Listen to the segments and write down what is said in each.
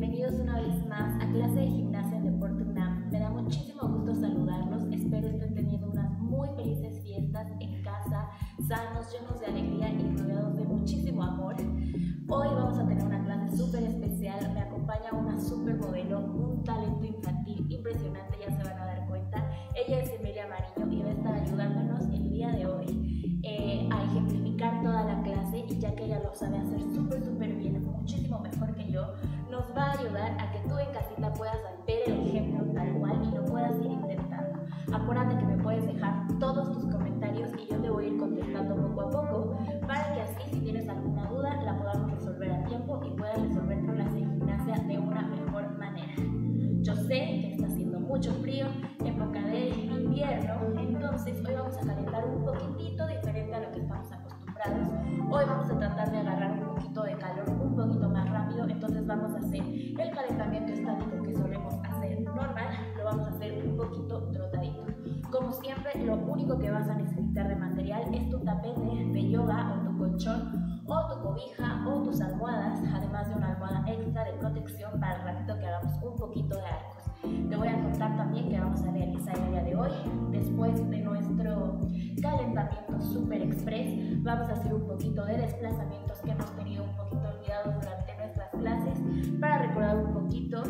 bienvenidos una vez más a clase de gimnasia en Deporte UNAM. Me da muchísimo gusto saludarlos, espero estén teniendo unas muy felices fiestas en casa, sanos, llenos de alegría y rodeados de muchísimo amor. Hoy vamos a tener una clase súper especial, me acompaña una supermodelo, un talento infantil impresionante, ya se van a dar cuenta. Ella es Emilia Mariño y va a estar ayudándonos el día de hoy a ejemplificar toda la clase, y ya que ella lo sabe hacer súper bien, muchísimo mejor que yo, nos va a ayudar a que tú en casita puedas ver el ejemplo tal cual y lo puedas ir intentando. Acuérdate que me puedes dejar todos tus comentarios y yo te voy a ir contestando poco a poco para que así, si tienes alguna duda, la podamos resolver a tiempo y puedas resolver tu clase de gimnasia de una mejor manera. Yo sé que está haciendo mucho frío, época de invierno, entonces hoy vamos a calentar un poquitito diferente a lo que estamos acostumbrados. Hoy vamos a tratar de agarrar un poquito de calor un poquito más rápido, entonces vamos a hacer el calentamiento estático que solemos hacer normal, lo vamos a hacer un poquito trotadito. Como siempre, lo único que vas a necesitar de material es tu tapete de yoga o tu colchón o tu cobija o tus almohadas, además de una almohada extra de protección para el ratito que hagamos un poquito de arcos. Te voy a contar también que vamos a realizar el día de hoy, después de nuestro calentamiento super express, vamos a hacer un poquito de desplazamientos que hemos tenido un poquito olvidados durante nuestras clases para recordar un poquito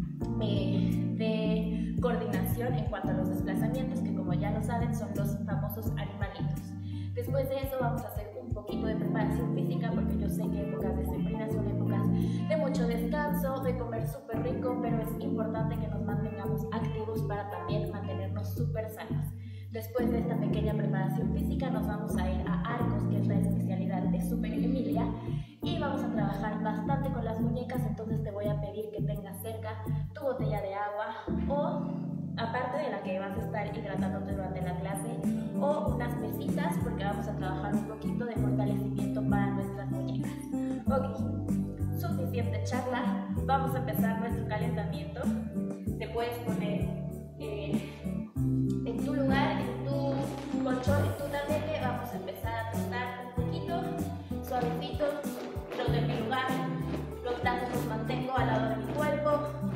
de coordinación en cuanto a los desplazamientos, que como ya lo saben son los famosos animalitos. Después de eso vamos a hacer un poquito de preparación física, porque yo sé que épocas decembrinas son épocas de mucho descanso, de comer súper rico, pero es importante que nos mantengamos activos para también mantenernos súper sanos. Después de esta pequeña preparación física nos vamos a ir a arcos, que es la especialidad de Super Emilia, y vamos a trabajar bastante con las muñecas, entonces te voy a pedir que tengas cerca tu botella de agua o, aparte de la que vas a estar hidratándote durante la clase, o unas pesitas, porque vamos a trabajar un poquito de fortalecimiento para nuestras muñecas. Ok, suficiente charla, vamos a empezar nuestro calentamiento. Te puedes poner en tu lugar, en tu colchón, en tu tapete. Vamos a empezar a trotar un poquito, suavecito, troto en mi lugar, los brazos los mantengo al lado de mi cuerpo.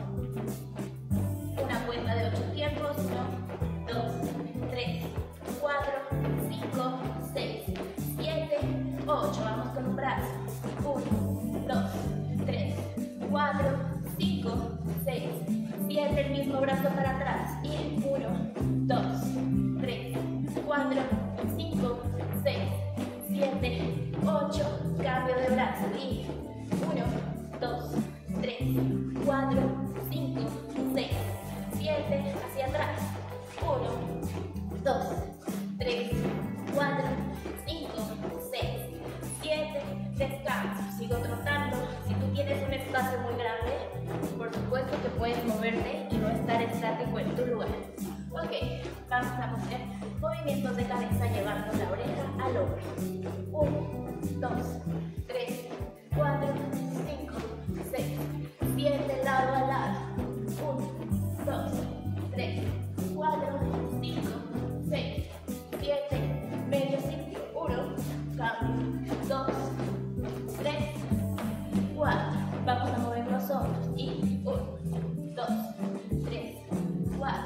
Una cuenta de 8 tiempos, 1, 2, 3, 4, 5, 6, 7, 8, vamos con un brazo, 1, 2, 3, 4, 5, 6, 7, el mismo brazo para atrás, y 1, 2, 3, 4, 5, 6, 7, 8, cambio de brazo, y 1, 2, 3, 4, 5, 6, 7, hacia atrás, 1, 2, 3, 4, 5, 6, 7, descanso, sigo trotando. Si tú tienes un espacio muy grande, por supuesto que puedes moverte y no estar estático en tu lugar. Ok, vamos a hacer movimientos de cabeza llevando la oreja al hombro. 1, 2, 3, 4, 5, 6, 7, lado a lado. 1, 2, 3, 4, 5, 6, 7, medio círculo. 1, cambio. 2, 3, 4. Vamos a mover los hombros. Y 1, 2, 3, 4,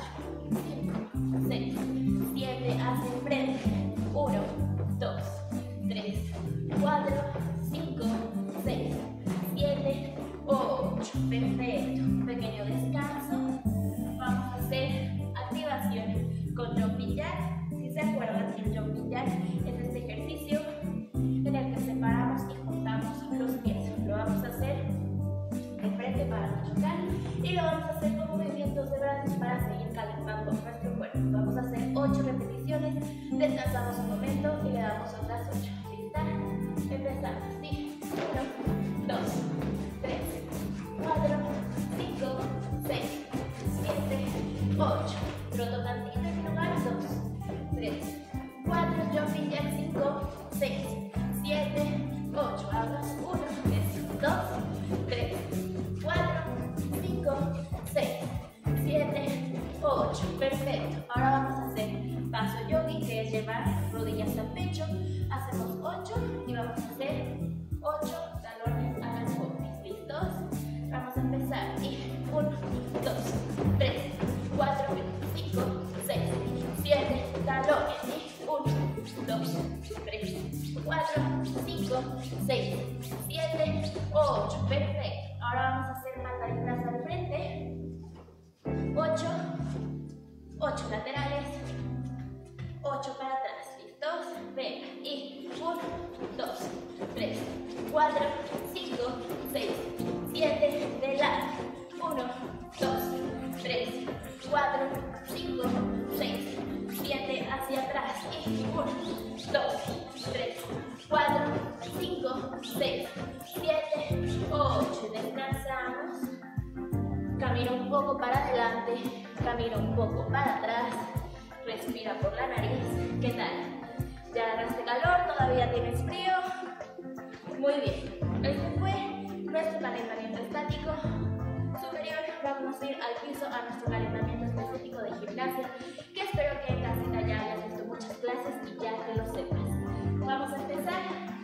5, 6, 7, hacia el frente. 1, 2, 3, 4, 5, 6, 7, 8. Perfecto. Pequeño descanso. Vamos a hacer activaciones con jumping jack. Si se acuerdan, el jumping jack es este ejercicio en el que separamos y juntamos los pies. Lo vamos a hacer de frente para no chocar y lo vamos a hacer con movimientos de brazos para seguir calentando nuestro cuerpo. Vamos a hacer 8 repeticiones, descansamos un momento y le damos otras 8. ¿Lista? Empezamos. Sí. 1, 2, 3, 4, 5, 6, 7, 8. Troto tantito en mi lugar. 2, 3, 4. Jumping jack. 5, 6, 7, 8. Hagas 1, 2, 3, 4, 5, 6, 7, 8. Perfecto. Ahora vamos a hacer paso yogi, que es llevar rodillas al pecho. Hacemos 8 y vamos a hacer 8 talones a las pompis. ¿Listos? Vamos a empezar. 3, 4, 5, 6, 7, 8. Perfecto. Ahora vamos a hacer pataditas al frente. 8, 8 laterales, 8 para atrás. ¿Listos? Venga. Y 1, 2, 3, 4, 5, 6, 7. De lado. 1, 2, 3, 4, 5, 6, 7. Hacia atrás. Y 1, 2, 3, 4, 5, 6, 7, 8. Descansamos. Camina un poco para adelante, camina un poco para atrás, respira por la nariz. ¿Qué tal? ¿Ya agarraste calor? ¿Todavía tienes frío? Muy bien. Este fue nuestro calentamiento estático superior. Vamos a ir al piso a nuestro calentamiento específico de gimnasia, que espero que en casita ya hayas visto muchas clases y ya que lo sepas. Vamos a empezar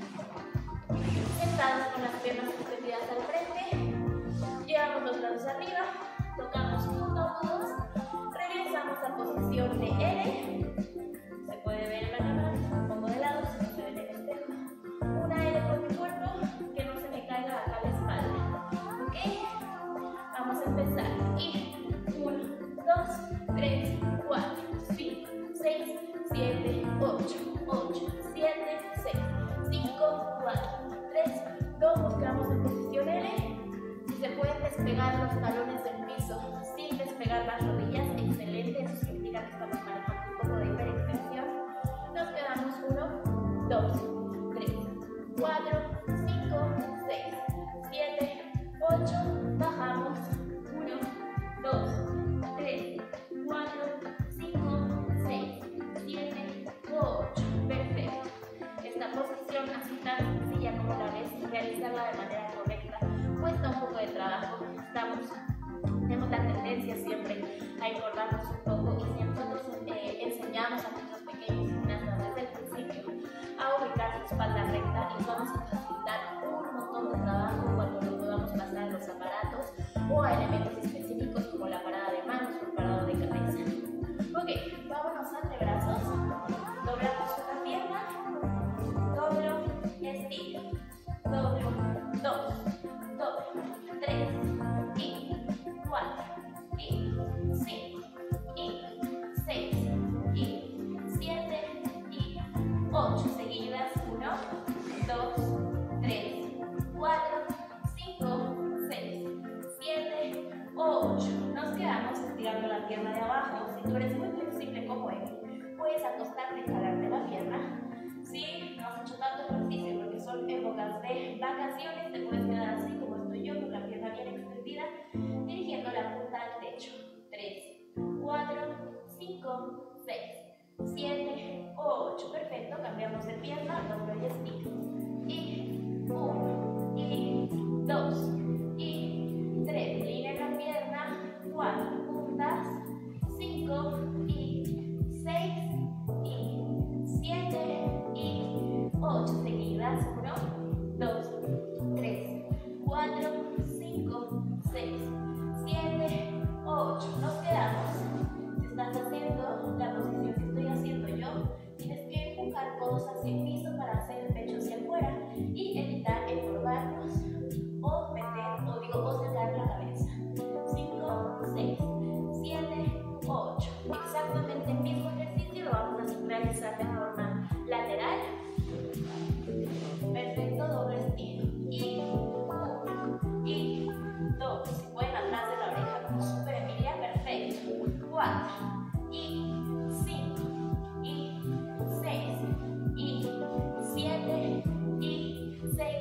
sentados con las piernas extendidas al frente. Llevamos los brazos arriba, tocamos puntos, regresamos a posición de L. Se puede ver en la cámara, me pongo de lado, si no se ve en el espejo. Una L por mi cuerpo, que no se me caiga acá la espalda. ¿Ok? Vamos a empezar. Y 1, 2, 3, 4, 5, 6, 7, 8, 8, 7, 6, 5, 4, 3, 2. Buscamos en posición L. Se pueden despegar los talones del piso sin despegar las rodillas. Excelente, eso significa que estamos manejando un poco de hiperextensión. Nos quedamos 1, 2, 3, 4, 5, 6, 7, 8. Bajamos. 1, 2, 3, 4, 5, 6, 7, 8. Perfecto. Esta posición así tan sencilla como la ves, realizarla de manera correcta cuesta un poco de trabajo. Tenemos la tendencia siempre a engordarnos un poco, y si nosotros enseñamos a nuestros pequeños gimnastas desde el principio a ubicar su espalda recta, les vamos a facilitar un montón de trabajo cuando lo podamos pasar a los aparatos o a elementos específicos como la parada de manos o el parado de cabeza. Ok, vámonos a antebrazos. Doblamos una pierna, doblo, estiro, doblo, 2, 3, y 4, y 5, y 6, y 7, y 8. Seguidas. 1, 2, 3, 4, 5, 6, 7, 8. Nos quedamos estirando la pierna de abajo. Si tú eres muy flexible como él, puedes acostarte y jalarte la pierna. Si no has hecho tanto ejercicio porque son épocas de vacaciones, te puedes quedar así como estoy yo, con la pierna bien extendida, dirigiendo la punta al techo. 3, 4, 5, 6, 7, 8. Perfecto. Cambiamos de pierna, doblo y estiro. Y 1, y 2, y 3. Línea en la pierna, 4 puntas, 5, y 6, y 7, y 8. Seguidas. 1, 2, 3, 4, 5, 6, 7, 8. Nos quedamos. Si estás haciendo la posición que estoy haciendo yo, tienes que empujar codos hacia el piso para hacer el pecho hacia afuera y evitar encorvarnos o sacar la cabeza. 5, 6, 7, 8. Exactamente el mismo ejercicio lo vamos a realizar de forma lateral. Perfecto. Doble estiro. Y 1, y 2. Si pueden atrás de la oreja como Super Emilia. Perfecto. 4, y 5, y 6, y 7, y 6,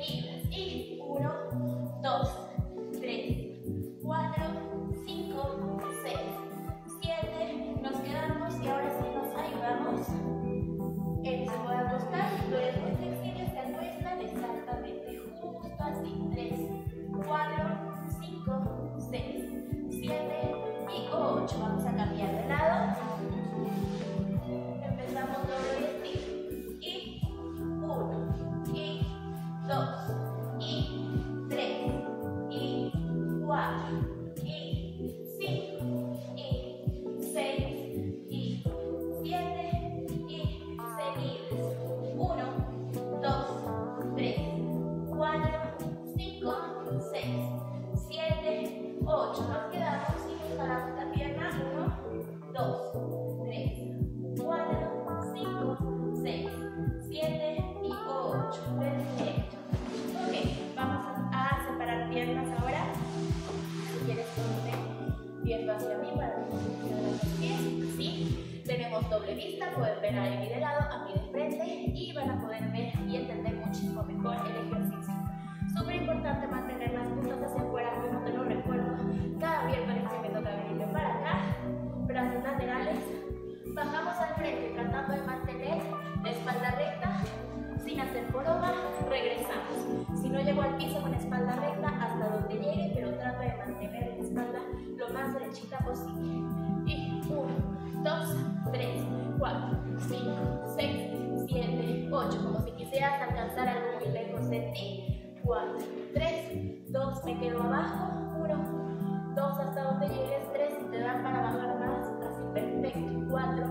doble vista, pueden ver a mí de lado, a mí de frente y van a poder ver y entender muchísimo mejor el ejercicio. Súper importante mantener las puntas hacia afuera, como te lo recuerdo. Cada miércoles que me toca venirme para acá, brazos laterales, bajamos al frente tratando de mantener la espalda recta, sin hacer joroba, regresamos. Si no llego al piso con espalda recta, hasta donde llegue, pero trato de mantener la espalda lo más derechita posible. Y 1, 2, 3, 4, 5, 6, 7, 8, como si quisieras alcanzar algo muy lejos de ti. 4, 3, 2, me quedo abajo, 1, 2, hasta donde llegues, 3, si te dan para bajar más, así perfecto, 4,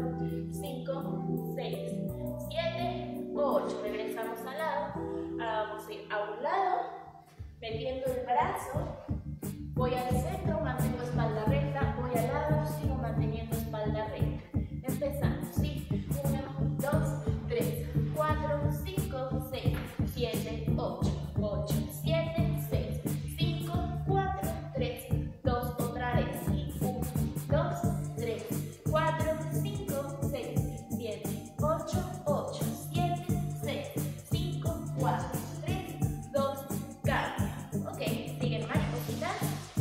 5, 6, 7, 8, regresamos al lado. Ahora vamos a ir a un lado, metiendo el brazo, voy al centro, mantengo espalda recta, voy al lado, sigo manteniendo espalda recta. Empezamos, ¿sí? 1, 2, 3, 4, 5, 6, 7, 8, 8, 7, 6, 5, 4, 3, 2, otra vez, 1, 2, 3, 4, 5, 6, 7, 8, 8, 7, 6, 5, 4, 3, 2, cambio. Ok, siguen maripositas.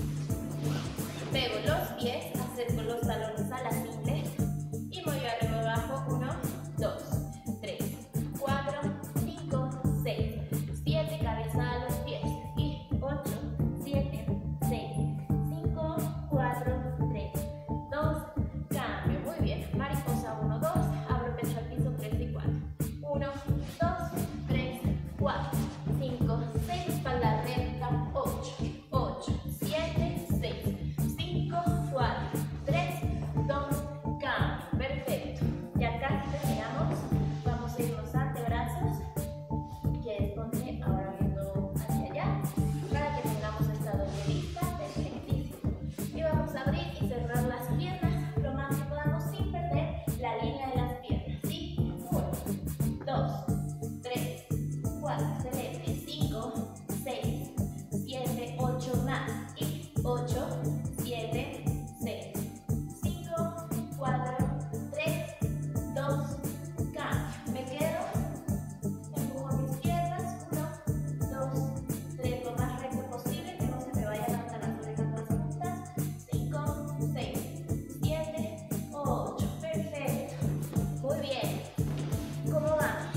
Pego los pies, acerco los talones a las ingles y voy arriba abajo. 1, 2, 3, 4, 5, 6, 7, cabeza a los pies y 8, 7, 6, 5, 4, 3, 2, cambio. Muy bien, mariposa 1, 2, abro pecho al piso 3 y 4. 1, 2, 3, 4, 5, 6, espalda recta, 8, 8, 7, 6, 5, 4, 3, 2, cambio. Perfecto. Ya casi terminamos. Vamos a ir los antebrazos. Quieres ponte ahora viendo hacia allá para que tengamos esta doble vista del ejercicio. Y vamos a abrir y cerrar las piernas lo más que podamos sin perder la línea de las piernas. ¿Sí? 1, 2, 3, 4, excelente. 5, 6, 7, 8 más. Y 8, 7, 6, 5, 4, 3, 2, cambio. Me quedo, empujo mis piernas, 1, 2, 3, lo más recto posible, que no se me vayan hasta las orejas más juntas. 5, 6, 7, 8, perfecto. Muy bien. ¿Cómo vamos?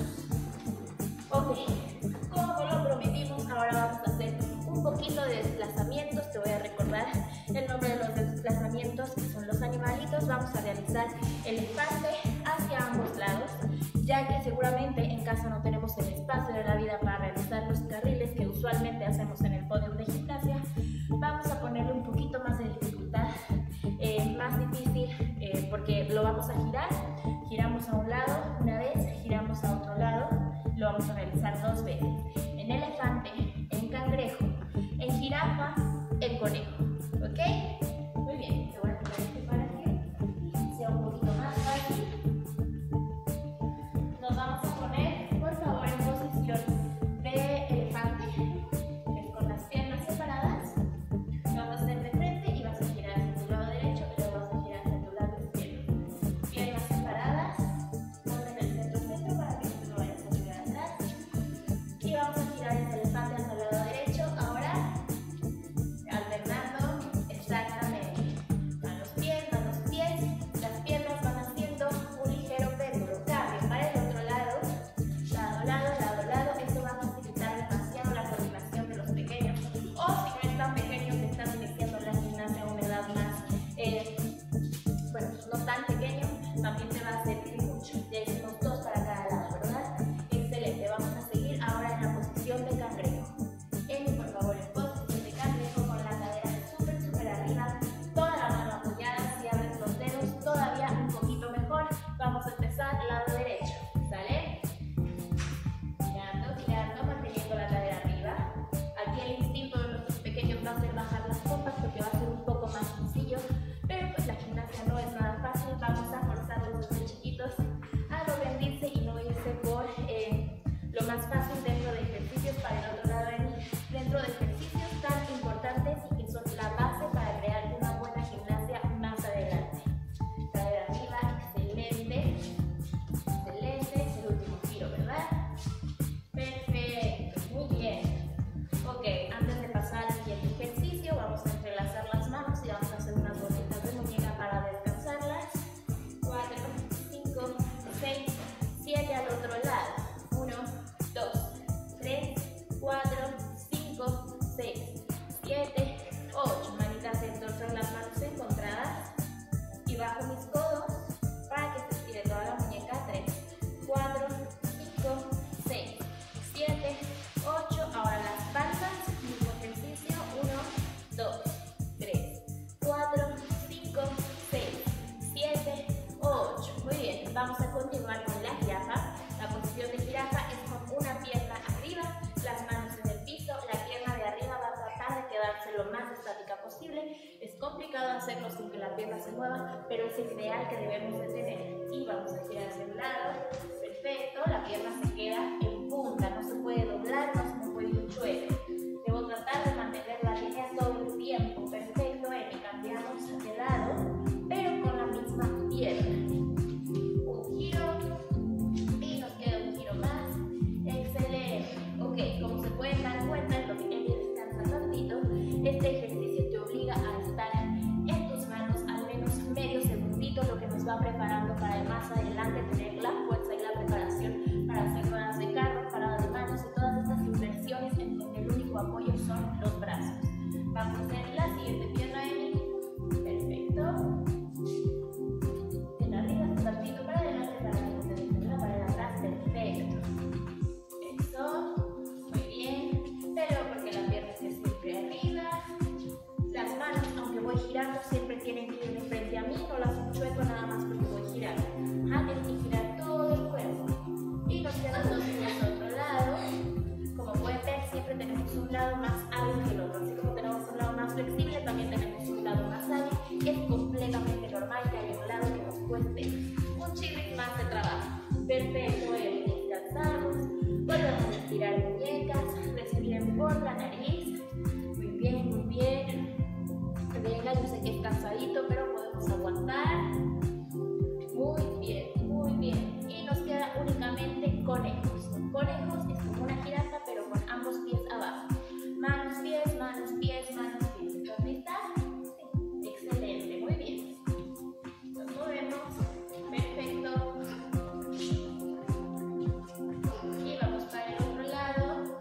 Ok, como lo prometimos, ahora vamos a hacer un poquito de desplazamientos. Te voy a recordar el nombre de los desplazamientos, que son los animalitos. Vamos a realizar elefante hacia ambos lados, ya que seguramente en casa no tenemos el espacio de la vida para realizar los carriles que usualmente hacemos en el podio de gimnasia. Vamos a ponerle un poquito más de dificultad, más difícil, porque lo vamos a girar. Giramos a un lado una vez, giramos a otro lado. Lo vamos a realizar 2 veces. En elefante, en cangrejo, en jirafa, en conejo. ¿Ok? Muy bien. Te voy a poner este para que sea un poquito más fácil. Nos vamos a poner, por favor, en posición de elefante, con las piernas separadas. Lo vas a hacer de frente y vas a girar hacia tu lado derecho y luego vas a girar hacia tu lado izquierdo. Piernas separadas, ponte en el centro para que no te vayas a girar atrás. Y vamos a girar el elefante hacia el lado derecho. Ahora, alternando exactamente. Manos pies, las piernas van haciendo un ligero péndulo. Cambio para el otro lado, lado. Esto va a facilitar demasiado la coordinación de los pequeños. O si no están pequeños, están iniciando la gimnasia a una edad más, bueno, no tan pequeño, también te va a servir mucho. Ya hicimos 2 para cada lado, ¿verdad? Excelente. Vamos a seguir ahora en la posición de cangrejo. Por favor, en posición de cangrejo con la cadera súper arriba, toda la mano apoyada. Si abres los dedos, todavía un poquito mejor. Vamos a empezar lado derecho. ¿Sale? Girando, manteniendo la cadera arriba. Aquí el instinto de nuestros pequeños va a ser bajar las pompas porque va a ser un poco más sencillo, pero pues la gimnasia no es nada fácil. Vamos a forzarlos desde chiquitos a no rendirse y no irse por lo más fácil dentro de ejercicios para el otro lado dentro de ejercicios tan importantes y que son la base para crear una buena gimnasia más adelante. Cadera arriba, excelente. puedo hacerlo sin que la pierna se mueva, pero es el ideal que debemos de tener. Y vamos a girar hacia un lado. Perfecto, la pierna se queda en punta, no se puede doblar, no se puede ir chueca. Debo tratar de mantener la línea todo el tiempo. Perfecto, Emi, cambiamos de lado, pero con la misma pierna. Un giro y nos queda un giro más. Excelente. Ok, como se pueden dar cuenta, en lo que Emi descansa tantito, este ejercicio te obliga a estar en tus manos al menos medio segundito, lo que nos va preparando para más adelante tener la fuerza y la preparación para hacer ruedas de carro, paradas de manos y todas estas inversiones en donde el único apoyo son los brazos. Vamos a hacer la siguiente pierna, Emi. Perfecto. De arriba, un tantito para adelante, para que se detenga, para atrás. Perfecto. Eso. Muy bien. Pero porque la pierna esté siempre arriba. Las manos, aunque voy girando, siempre tienen que ir de frente a mí. No las chueco nada más porque voy girando. Tienes que girar todo el cuerpo. Y nos quedan dos pies al otro lado. Como pueden ver, siempre tenemos un lado más hábil que el otro. Así como tenemos un lado más flexible, también tenemos un lado más hábil. Es completamente normal que haya un lado que nos cueste un chirric más de trabajo. Perfecto, descansamos. Volvemos a estirar muñecas. Respiren por la nariz. Muy bien, muy bien. Venga, yo sé que es cansadito, pero podemos aguantar. Muy bien, muy bien. Y nos queda únicamente conejos. Conejos es como una jirafa, pero con ambos pies abajo. Manos, pies, manos, pies, manos, pies. ¿Estás lista? Sí. Excelente, muy bien. Nos movemos. Perfecto. Y vamos para el otro lado.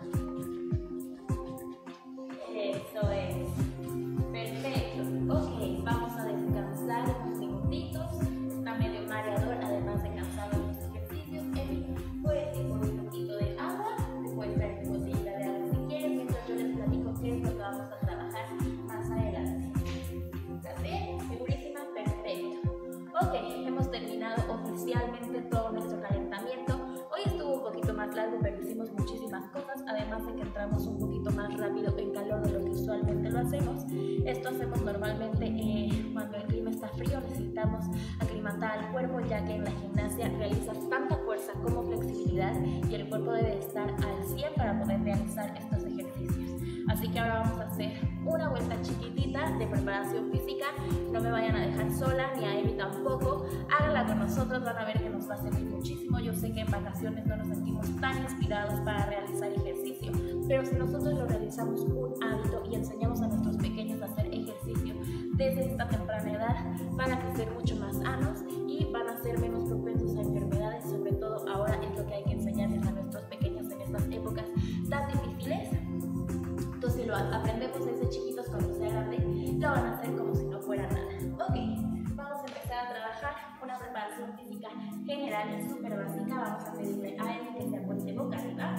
Eso es. Perfecto. Ok, vamos a descansar unos minutitos. Está medio mareador, además de cansado en los ejercicios. Emi, puedes ir por un poquito de agua. Te puedes traer tu botellita de agua si quieres, mientras yo les platico qué es lo que vamos a trabajar más adelante. ¿Estás bien? ¿Segurísima? Perfecto. Ok, hemos terminado oficialmente todo nuestro calentamiento. Hoy estuvo un poquito más largo, pero hicimos muchísimas cosas, además de que entramos un poquito más rápido en calor de lo que usualmente lo hacemos. Esto hacemos normalmente cuando el clima está frío, necesitamos aclimatar al cuerpo, ya que en la gimnasia realizas tanta fuerza como flexibilidad y el cuerpo debe estar al 100 para poder realizar estos ejercicios. Así que ahora vamos a hacer una vuelta chiquitita de preparación física. No me vayan a dejar sola, ni a Emi tampoco. Háganla con nosotros, van a ver que nos va a servir muchísimo. Yo sé que en vacaciones no nos sentimos tan inspirados para realizar ejercicio, pero si nosotros lo realizamos un hábito y enseñamos a nuestros pequeños a hacer ejercicio desde esta temprana edad, van a crecer mucho más sanos y van a ser menos propensos a enfermedades. Sobre todo ahora es lo que hay que enseñarles a nuestros pequeños en estas épocas tan difíciles. Entonces, si lo aprendemos desde chiquitos, cuando sea grande, lo van a hacer como si no fuera nada. Ok, vamos a empezar a trabajar una preparación física general y súper básica. Vamos a pedirle a él que se acueste boca arriba.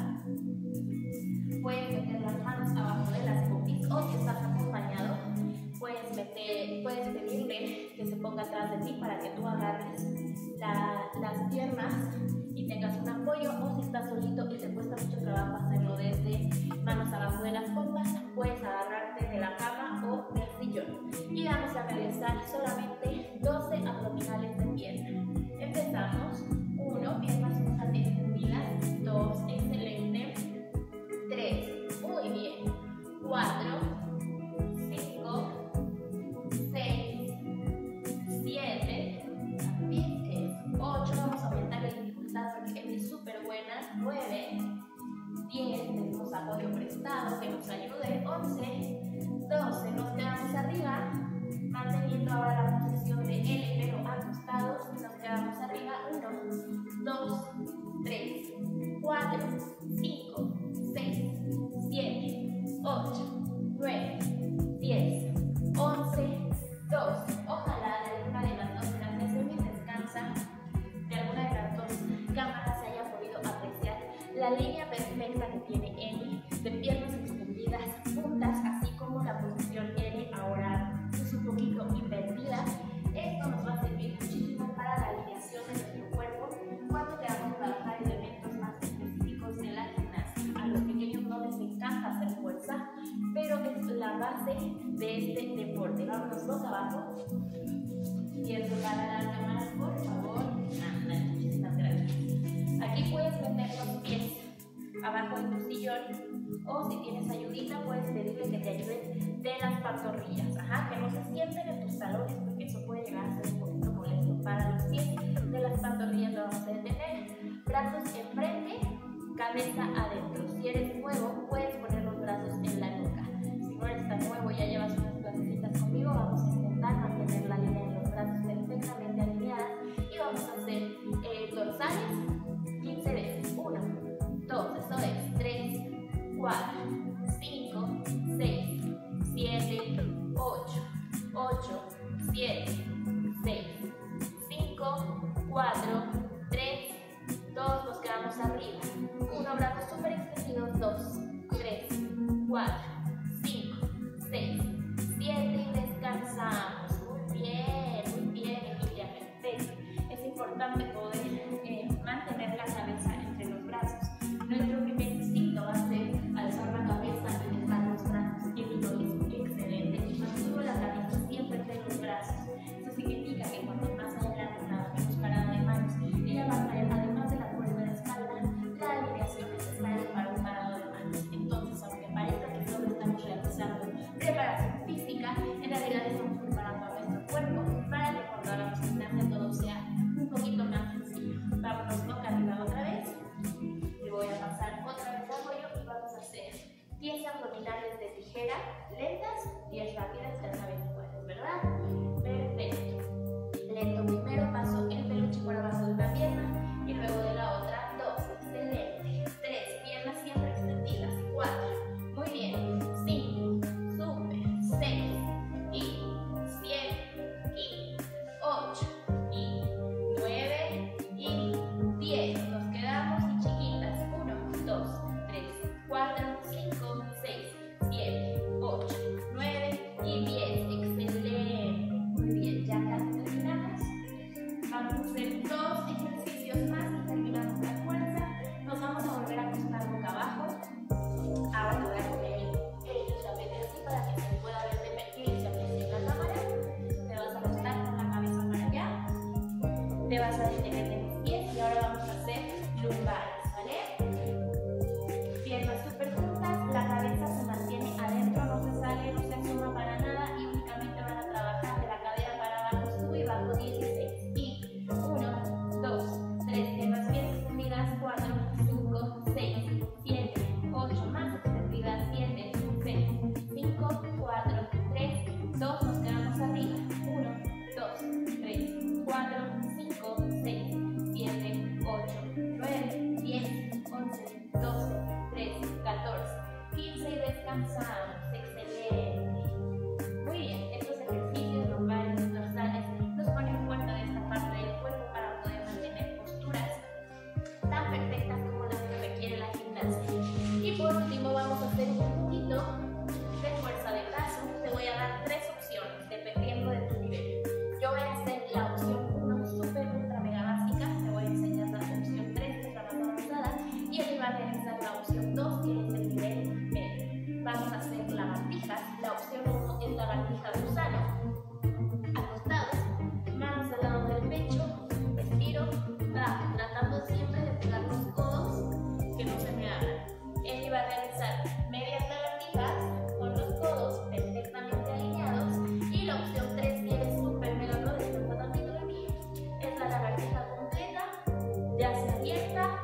Puedes meter las manos abajo de las boobies, o si estás acompañado, puedes pedirle que se ponga atrás de ti para que tú agarres las piernas y tengas un apoyo, o si estás solito y te cuesta mucho trabajo hacerlo desde manos abajo de las pompas, puedes agarrarte de la cama o del sillón. Y vamos a realizar solamente 12 abdominales de pierna. Empezamos. 1, piernas juntas extendidas. 2, excelente. 3, muy bien. 4, 5, 6, 7, 8, vamos a aumentar la dificultad porque es súper buena. 9, 10, tenemos apoyo prestado que nos ayude. 11, 12, nos quedamos arriba, manteniendo ahora la posición de L, pero acostados. Nos quedamos arriba. 1, 2, 3, 4, 5, 6, 7, 8, 9, 10, 11, 12. Ojalá de alguna de las dos gracias descansa, de alguna de las dos cámaras se haya podido apreciar la línea perfecta que tiene Emi de piernas extendidas, puntas, así como la posición L ahora es un poquito invertida. Esto nos va a servir muchísimo para la alineación de nuestro cuerpo cuando queramos trabajar elementos más específicos de la gimnasia. A los pequeños no les encanta hacer fuerza, pero es la base de este deporte. Vámonos boca abajo. Pienso para la cámara, por favor. Muchísimas gracias. Aquí puedes meter los pies abajo de tu sillón, o si tienes ayudita puedes pedirle que te ayude de las pantorrillas, que no se sienten en tus talones porque eso puede llegar a ser un poquito molesto para los pies. De las pantorrillas lo vamos a detener, brazos enfrente, cabeza adentro. Si eres nuevo puedes poner los brazos en la nuca. Si no eres tan nuevo, ya llevas unas clasecitas conmigo, vamos a intentar mantener la línea de los brazos perfectamente alineada y vamos a hacer dorsales 15 veces. 1, 2, eso es 3, 4, 5, 6, 7, 8, 7, 6, 5, 4, 3, 2, nos quedamos arriba. 1, brazos súper extendidos, 2, 3, 4, 5, 6, 7 y descansamos. Muy bien, Emilia, perfecto. Es importante poder mantener la cabeza entre los brazos. Nuestro primer instinto va a ser alzar la cabeza y dejar los brazos. Esto es excelente. Y mantuvo la cabeza siempre entre los brazos. Eso significa que cuando más adelante trabajemos parada de manos, ella va a traer, además de la fuerza de la espalda, la alineación necesaria para un parado de manos. Entonces, aunque parezca que solo estamos realizando preparación física, en realidad estamos preparando a nuestro cuerpo para que cuando hagamos gimnasia todo sea un poquito más sencillo. Vámonos boca arriba otra vez. Le voy a pasar otra vez al rollo y vamos a hacer 10 abdominales de tijera lentas, 10 rápidas, cada vez puedes, ¿verdad? Perfecto. Lento primero, paso el peluche por abajo de una pierna y luego de la otra. 2, excelente. 3, piernas siempre extendidas. 4, muy bien. 5, súper. 6 y 7 y 8 y 9 y 10. Nos quedamos y chiquitas. 1, 2, 3, 4, 5, 6, 7, 8, 9 y 10. Excelente. Muy bien, ya casi terminamos. Vamos a hacer 2 ejercicios más y terminamos la fuerza. Nos vamos a volver a acostar boca abajo. Ahora te voy a poner el tapete así para que se pueda ver de perfil y se aprecie en la cámara. Te vas a acostar con la cabeza para allá. Te vas a detener de los pies y ahora vamos a hacer lumbares, ¿vale? Piernas súper juntas, la cabeza se mantiene adentro, no se sale, no se asoma para nada y únicamente van a trabajar de la cadera para abajo, sube y bajo 16. Y 1, 2, 3, piernas bien extendidas, 4, 5, 6, 7, 8, más extendidas, 7, 6, 5, 4, 3, 2, nos quedamos arriba. 1, 2, 3, 4, 5, 6, 7, 8, 9, 10, 11, 12, 13, 14, 15 y descansamos. Excelente. Muy bien, estos ejercicios lumbares y dorsales nos ponen fuerte de esta parte del cuerpo para poder mantener posturas tan perfectas como las que requiere la gimnasia. Y por último vamos a hacer un poquito de fuerza de brazo. Te voy a dar 3 opciones dependiendo de tu nivel. Yo voy a hacer la opción 1 súper ultra mega básica, te voy a enseñar la opción 3 que es la más avanzada y él va a realizar la opción 2 que es el nivel medio. Vamos a hacer lagartijas. La opción 1 es lagartija gusano, acostados, manos al lado del pecho, estiro, bajo, tratando siempre de pegar los codos que no se me abran. Él va a realizar medias lagartijas con los codos perfectamente alineados y la opción 3 que es súper mega pro, descansa tantito de mí, es la lagartija completa, ya sea abierta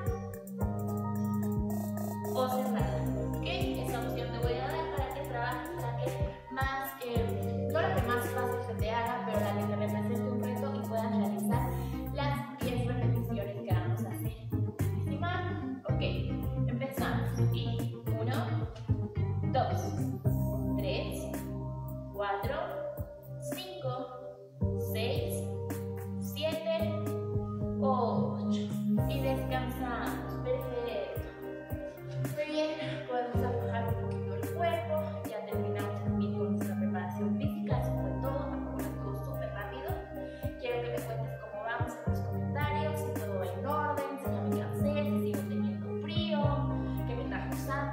o cerrada. ¿Ok? Esa opción te voy a dar para que trabajes, para que más, no la que más fácil se te haga, pero la que te represente un reto y puedas realizar las 10 repeticiones que vamos a hacer. ¿Listima? Ok, empezamos. Y 1, 2, 3, 4, 5, 6, 7, 8 y descansamos. Perfecto. Muy bien, podemos aflojar un poquito el cuerpo. Ya terminamos también con nuestra preparación física. Eso fue todo, estuvo súper rápido. Quiero que me cuentes cómo vamos en los comentarios, si todo va en orden, si ya me cansé, si sigo teniendo frío, qué me está acusando.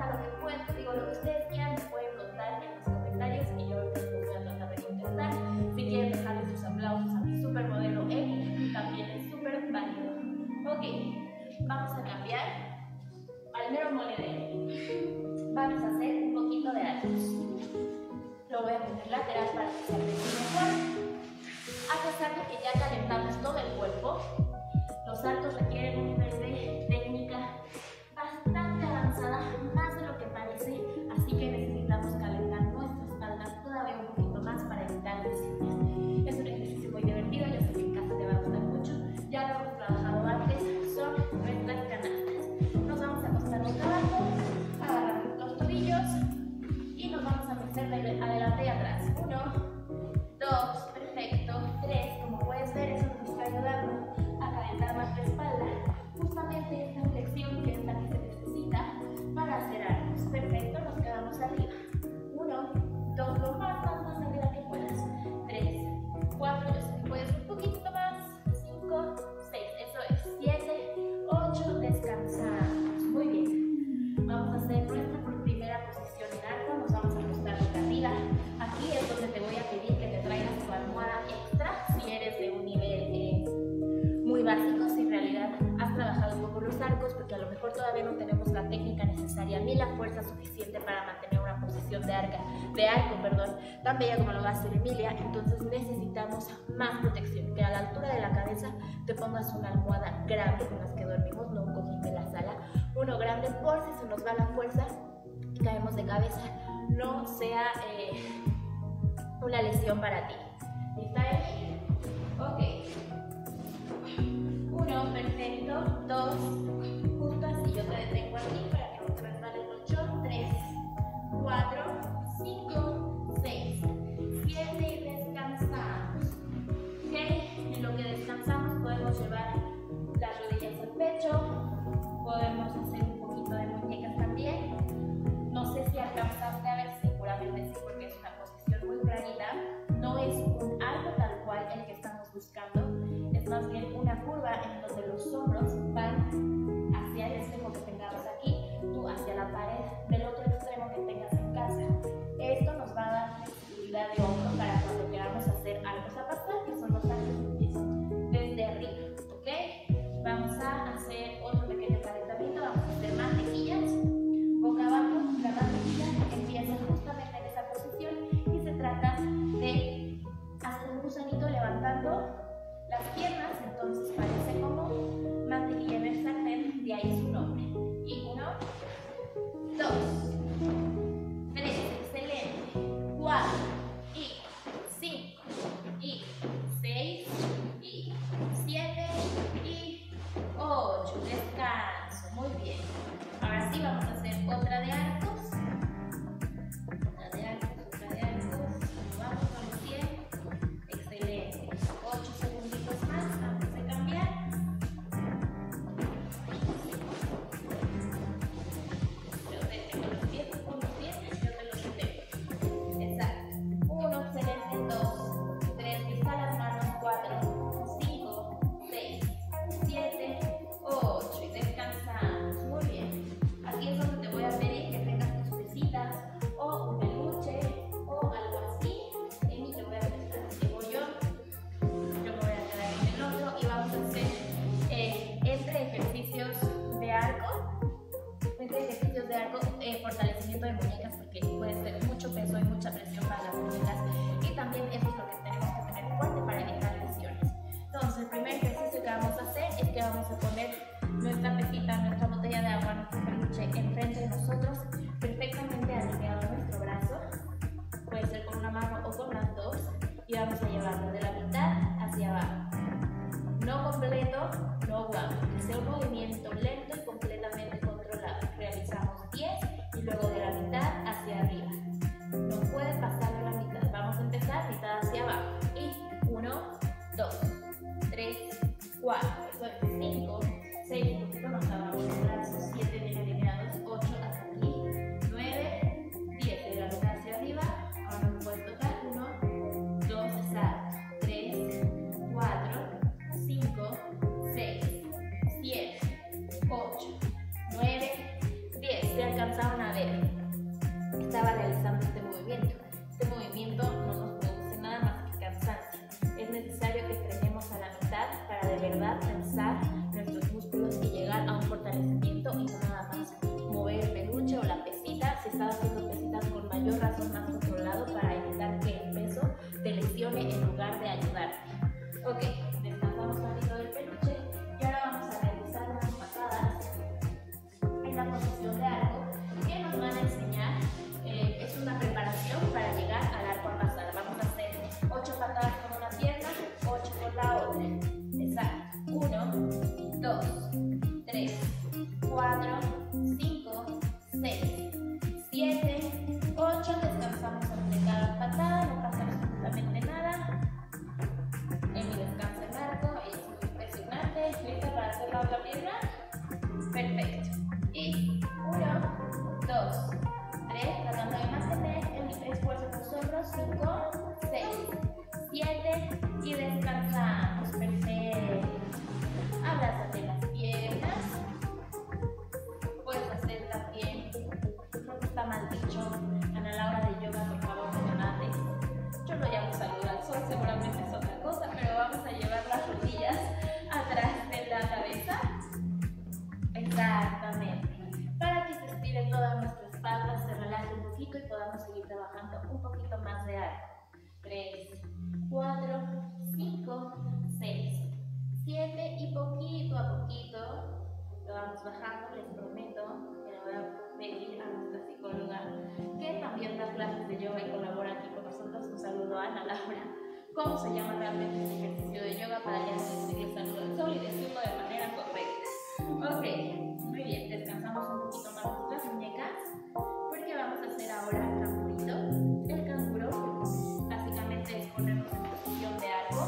Lo voy a poner lateral para que se aprecie mejor. A pesar de que ya calentamos todo el cuerpo, los saltos requieren un nivel de técnica bastante avanzada, más de lo que parece, así que necesitamos calentar nuestra espalda todavía un poquito más para evitar lesiones. Es un ejercicio muy divertido, yo sé que en casa te va a gustar mucho, ya lo hemos trabajado antes, son nuestras canastas. Nos vamos a acostar boca abajo, agarramos los tobillos y nos vamos a mecer de adelante y atrás. 1, 2, perfecto, 3, como puedes ver, eso nos está ayudando a calentar más la espalda, justamente esta flexión que es la que se necesita para hacer arcos. Perfecto, nos quedamos arriba. 1, 2, lo más arriba que puedas. 3, 4, yo sé que puedes un poquito más. 5, 6, eso es. 7, 8, descansamos. Muy bien. Vamos a hacer nuestra primera posición en arco. Nos vamos a acostar boca arriba. Aquí es donde te voy a pedir que te traigas tu almohada extra si eres de un nivel muy básico, si en realidad has trabajado un poco los arcos, porque a lo mejor todavía no tenemos la técnica necesaria ni la fuerza suficiente para mantener una posición de arco, tan bella como lo va a hacer Emilia. Entonces necesitamos más protección, que a la altura de la cabeza te pongas una almohada grande con las que dormimos, no un cojín de la sala, uno grande por si se nos va la fuerza y caemos de cabeza, no sea una lesión para ti. ¿Lista, Emi? Ok. 1, perfecto. 2, justo así, yo te detengo aquí para que no te resbale el colchón. 3, 4, 5, 6, 7 y descansamos. Ok, en lo que descansamos podemos llevar las rodillas al pecho, podemos hacer un poquito de muñecas también. No sé si alcanzaste a ver, seguramente sí, porque es una posición muy planita. No es un arco tal cual el que estamos buscando, es más bien una curva en donde los hombros van hacia el extremo que tengamos aquí, tú hacia la pared del otro extremo que tengas en casa. Esto nos va a dar flexibilidad de hombro para cuando queramos hacer arcos a pasar, que son los arcos desde arriba, ¿ok? Vamos a hacer otro pequeño calentamiento, vamos a hacer mantequillas, boca abajo. La mantequilla empieza justamente en esa posición y se trata de hacer un gusanito levantando las piernas, entonces parece como mantequilla en el sartén, de ahí su nombre. Y 1, 2, 3, excelente, 4, y 5, y 6, y 7, y 8, descanso, muy bien. Ahora sí vamos a hacer otra de arcos. Vamos 100, excelente. 8 segunditos más antes de cambiar. Yo te tengo los pies, tú con los pies, yo te los detengo. Exacto. 1, excelente. 2, 3, lista las manos. 4, 5, 6, 7, 8 y descansamos. Muy bien. Aquí es donde te voy a pedir que tengas tus pesitas o un peluche o algo así. Emi, te voy a prestar, llevo yo me voy a quedar en el otro y vamos a hacer entre ejercicios de arco, fortalecimiento de muñecas, porque puede ser mucho peso y mucha presión para las muñecas, y también eso es lo que tenemos que tener fuerte para evitar lesiones. Entonces el primer ejercicio que vamos a hacer es que vamos a poner nuestra pesita, nuestra botella de agua, nuestro peluche enfrente de nosotros, perfectamente alineado a nuestro brazo, puede ser con una mano o con las dos, y vamos a llevarlo de la mitad hacia abajo. No completo, no guapo, que sea un movimiento lento y completamente controlado. Realizamos 10 y luego de la mitad hacia tantito y podamos seguir trabajando un poquito más de arco. 3, 4, 5, 6, 7 y poquito a poquito lo vamos bajando. Les prometo que le voy a pedir a nuestra psicóloga que también da clases de yoga y colabora aquí con nosotros. Un saludo a Ana Laura. ¿Cómo se llama realmente este ejercicio de yoga para ya decirle saludo al sol y decirlo de manera correcta? Ok, muy bien, descansamos un poquito más nuestras muñecas porque vamos a hacer ahora el cangurito. El canguro básicamente es ponernos en posición de arco.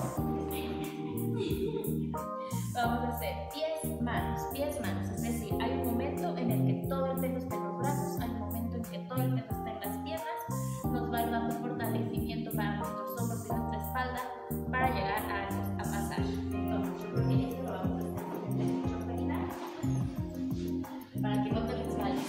Vamos a hacer pies, manos, es decir, hay un momento en el que todo el peso está en los brazos, hay un momento en que todo el peso está en las piernas, nos va a ir dando fortalecimiento para nuestros hombros y nuestra espalda para llegar a pasar. Entonces, yo creo que esto lo vamos a hacer mucho para que no te resbales,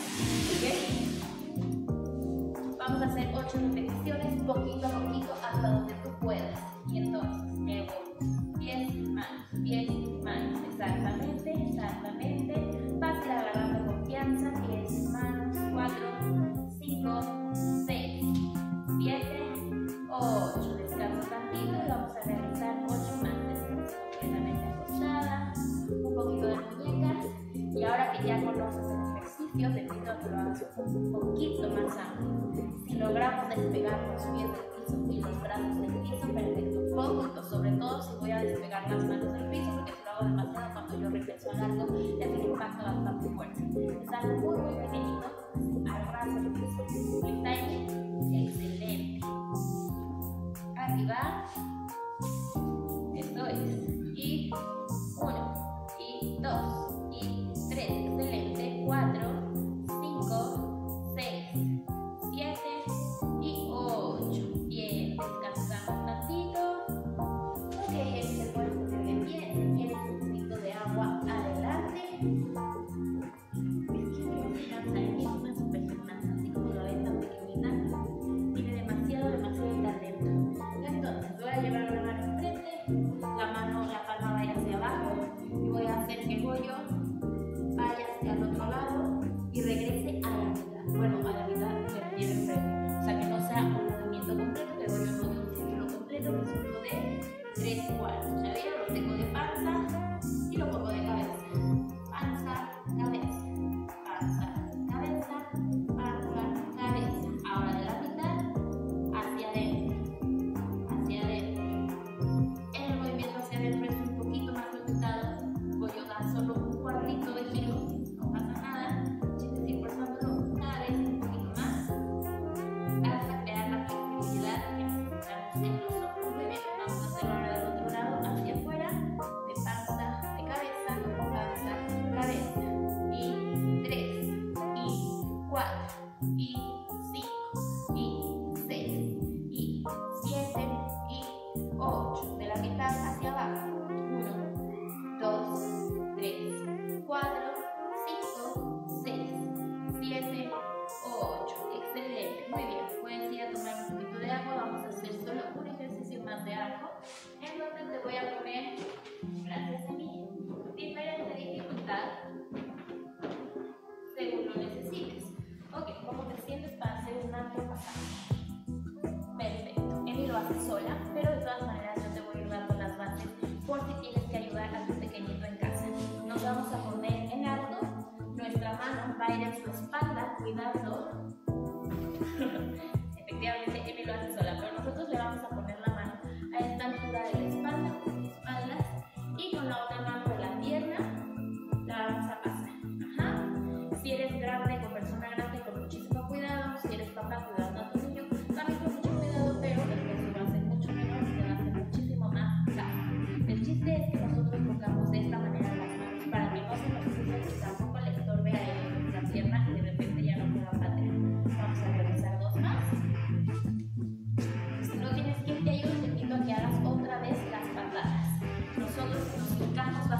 ¿ok? Vamos a hacer 8 repeticiones, poquito a poquito, hasta donde tú puedas. Y entonces, pies, manos, exactamente. Vas a ir agarrando confianza, pies, manos, 4, 5, 6, 7, 8. Descansa tantito y vamos a realizar 8 más. Completamente apoyada, un poquito de muñecas. Y ahora que ya conoces el ejercicio, te pido que lo hagas un poquito más amplio. Si logramos despegar los pies del piso y los brazos del piso, perfecto. Poquito, sobre todo si voy a despegar las manos del piso, porque si lo hago demasiado cuando yo regreso al arco, es el impacto bastante fuerte. Es algo muy pequeñito, al ras del piso. El timing, excelente. Arriba, esto es. Y 1, y 2, y 3, excelente. 4, 5, 6, 7 y 8. Bien, descansamos tantito. Ok, se puede poner de pie. Si quieres un poquito de agua, adelante. Es que me descansa, es una super gimnasta, así como lo ven tan pequeñita. Tiene demasiado talento. Entonces, voy a llevar la mano enfrente, la palma va a ir hacia abajo y voy a hacer que el bollo vaya hacia el otro lado y regrese a la mitad. Bueno, a la mitad me refiero enfrente. O sea, que no sea un movimiento completo, que el bollo no de un círculo completo, que es uno de 3 cuartos. ¿Ya vieron? Lo tengo de panza y lo pongo de cabeza. Panza, cabeza, panza, cabeza, panza, cabeza. Ahora de la mitad hacia adentro. En el movimiento hacia adentro es un poquito más limitado. Voy a dar solo un cuartito de giro, no pasa nada. Tienes que ir forzándolo una vez un poquito más hasta crear la flexibilidad que necesitamos en los hombros. Muy bien, vamos a hacerlo ahora del otro lado, hacia afuera, de panza, de cabeza, cabeza. Y 3, y 4, y 5, y 6, y 7, y 8. De la mitad hacia abajo. 1, 2, 3, 4, 5, 6, 7, 8. Excelente. Muy bien. Puedes ir a tomar un poquito de agua. Vamos a hacer solo un ejercicio más de arco, en donde te voy a poner, gracias a mí, diferente dificultad según lo necesites. Ok, ¿cómo te sientes para hacer un arco pasado? Perfecto. Emi lo hace sola, pero de todas maneras yo te voy a ir dando las bases por si tienes que ayudar a tu pequeñito en casa. Nos vamos a poner en alto, nuestra mano va a ir en su espalda, cuidando. Efectivamente, Emi lo hace sola, pero nosotros le vamos a poner la mano a esta altura de la espalda, y con la otra mano de la pierna la vamos a pasar. Si eres grande, con persona grande, con muchísimo cuidado. Si eres papá, cuidando a tu niño, también con mucho cuidado, pero el peso va a ser mucho menor y te va a hacer muchísimo más fácil. El chiste es que nosotros pongamos de esta manera las manos para que no se nos cruce y tampoco le estorbe a él la pierna y de repente ya no pueda patear. Vamos a realizar 2 más. Si no tienes quien te ayude, te invito a que hagas otra vez las patadas. Nosotros nos ubicamos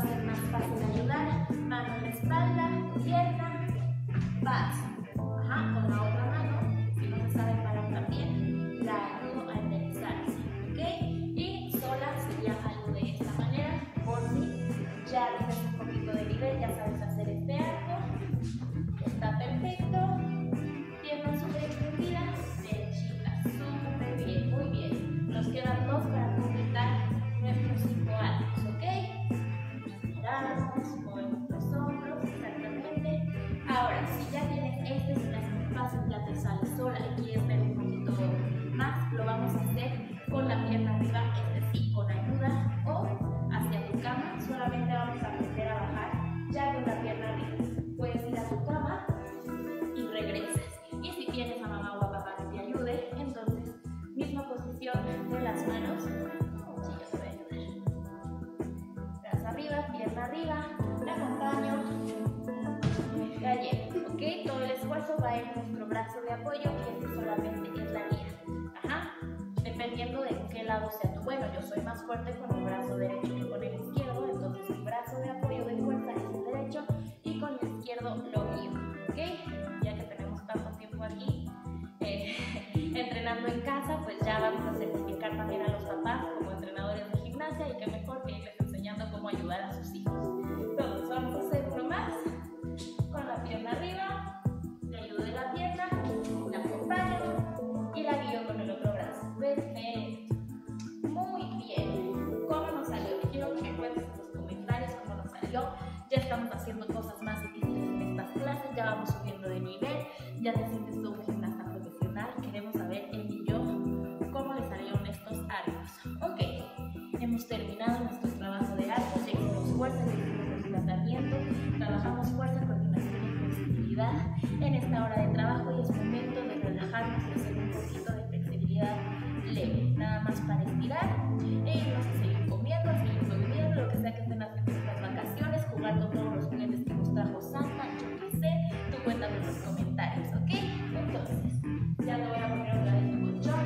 ¿ok? Todo el esfuerzo va en nuestro brazo de apoyo y este solamente es la guía. Ajá. Dependiendo de qué lado sea tú. Bueno, yo soy más fuerte con el brazo derecho que con el izquierdo, entonces mi brazo de apoyo de fuerza es el derecho y con el izquierdo lo guío, ¿ok? Ya que tenemos tanto tiempo aquí entrenando en casa, pues ya vamos a certificar también a los papás como entrenadores de gimnasia y qué mejor que irles enseñando cómo ayudar a sus hijos. Entonces vamos a hacer uno más con la pierna arriba, le ayudo de la pierna, la acompaño y la guío con el otro brazo. Perfecto. Muy bien. ¿Cómo nos salió? Quiero que me cuentes en los comentarios cómo nos salió. Ya estamos haciendo cosas más difíciles en estas clases, ya vamos subiendo de nivel, ya te sientes tú un gimnasta profesional. Queremos saber, él y yo, cómo le salieron estos arcos. Ok, hemos terminado nuestro trabajo de arcos, ya hicimos fuerza, ya hicimos desplazamiento, trabajamos fuerza, coordinación y flexibilidad en esta hora de trabajo y es momento de relajarnos y hacer un poquito de flexibilidad leve, nada más para estirar e irnos a seguir comiendo, a seguir durmiendo, lo que sea que estén haciendo estas vacaciones, jugar con todos los clientes que nos trajo Santa, yo qué sé, tú cuéntame en los comentarios, ¿ok? Entonces, ya te voy a poner otra vez tu colchón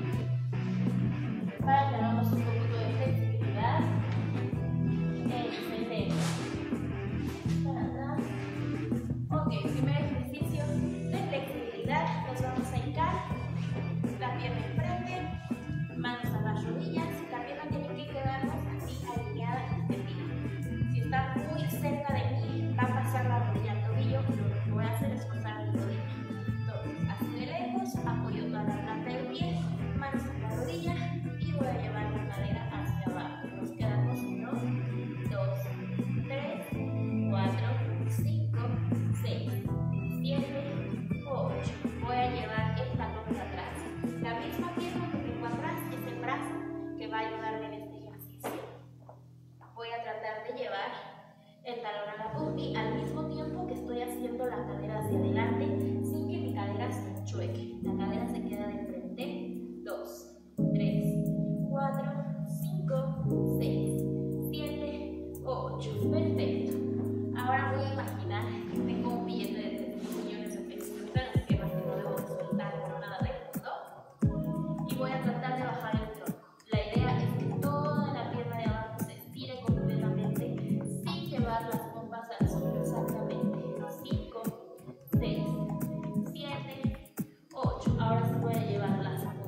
para que hagamos un poquito de flexibilidad. Excelente. Para atrás. Ok, primer ejercicio de flexibilidad, nos vamos a hincar, la pierna enfrente, manos a las rodillas, la pierna tiene que quedarnos así alineada y tendida. Si está muy cerca de mí, va a pasar la rodilla al tobillo y lo que voy a hacer es cortar la rodilla. Entonces, así de lejos, apoyo toda la planta del pie, manos a la rodilla y voy a llevar la cadera hacia abajo. Nos quedamos 1, 2, 3, 4, 5, 6, 7, 8. Voy a llevar el talón de atrás. La misma pierna que tengo atrás es el brazo que va a ayudarme en este ejercicio. Voy a tratar de llevar el talón a la booty al mismo tiempo que estoy haciendo la cadera hacia adelante sin que mi cadera se enchueque. La cadera se queda de frente. 2, 3, 4, 5, 6, 7, 8. Perfecto. Ahora voy a imaginar que tengo un billete de 3 millones de pesos. Así que no debo de soltar por nada de esto. Y voy a tratar de bajar el tronco. La idea es que toda la pierna de abajo se estire completamente sin llevar las pompas al suelo. Exactamente. 5, 6, 7, 8. Ahora sí voy a llevar las pompas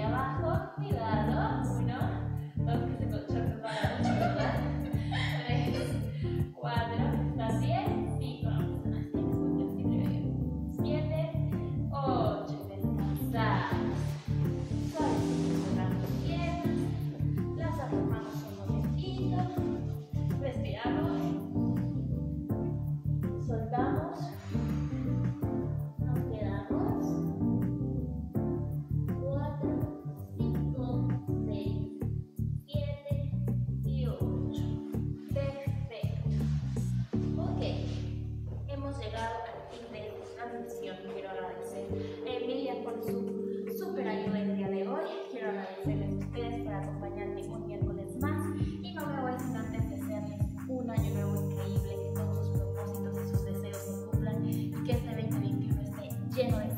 abajo, cuidado. 1, 2, que se prepara mucho, ¿verdad? 3, 4, ¿estás bien? 5, vamos a las 7, 8, descansamos. Suavemente cerrando piernas, las afirmamos un momentito, respiramos, soltamos, nos quedamos. 4, 5, 6, 7 y 8. Perfecto. Ok, hemos llegado al fin de esta transmisión. Quiero agradecer a Emilia por su súper ayuda el día de hoy. Quiero agradecerles a ustedes por acompañarme un miércoles más. Y no me voy sin antes desearles un año nuevo increíble, que todos sus propósitos y sus deseos se cumplan y que este 2021 esté lleno de